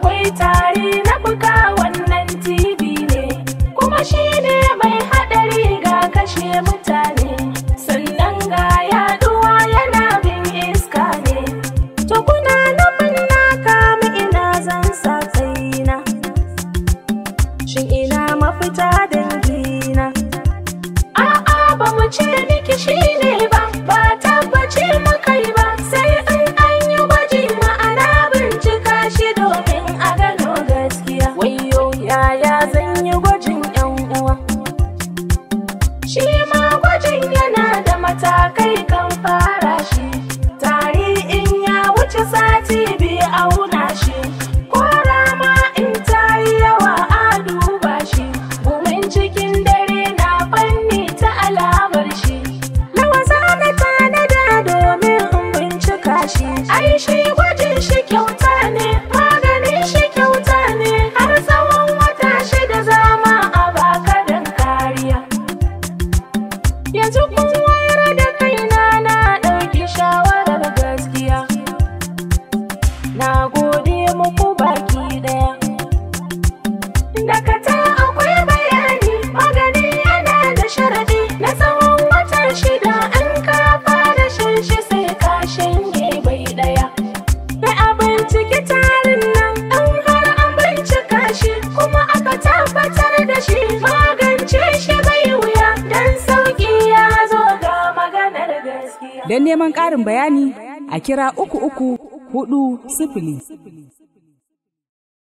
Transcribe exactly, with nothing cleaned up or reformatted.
akwai tari na fuka wannan T B ne, kuma shi ne mai haɗari ga kashe mutane, sannan ga yaɗuwa yana bin iska ne. To kuna nufin na kama ina zan sa kaina, shin ina mafita dangina? A'a ba mu ce miki shi ne ba, ba tabbaci mukai ba, sai in an yi gwaji ma'ana bincika shi domin a gano gaskiya. Wayyo yaya zan yi gwajin yan uwa? Shi ma gwajin yana da matakai kan fara shi, tari in ya wuce sati biyu auna shi, kora ma in ta yi yawa a duba shi, gumin cikin dare na fanni ta alamar shi. Nawa za na tanada domin in bincika shi? Ai shi gwajin shi kyauta ne, maganin shi kyauta ne, har tsawon wata shida zama a baka don kariya. Yanzu kun wayar da kaina na ɗauki shawarar gaskiya, na gode muku baki ɗaya. Dakata akwai bayani, magani yana da sharaɗi na tsawon wata shida, in ka fara shan shi sai ka shanye bai ɗaya. Kai a binciki tarin nan in har an bincika shi kuma aka tabbatar da shi, magance shi bai wuya dan sauƙi ya zo ga maganar gaskiya. Don neman ƙarin bayani a kira uku uku hudu sifili.